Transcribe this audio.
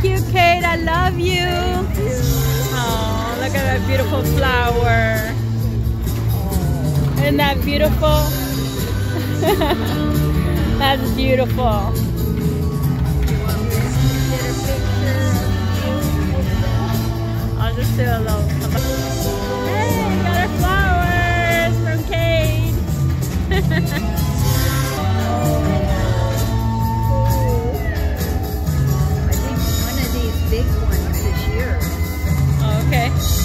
you, Kate. I love you. Oh, look at that beautiful flower. Isn't that beautiful? That's beautiful. I'll just say hello. Hey, got our flowers from Kate. I think one of these big ones is yours. Okay.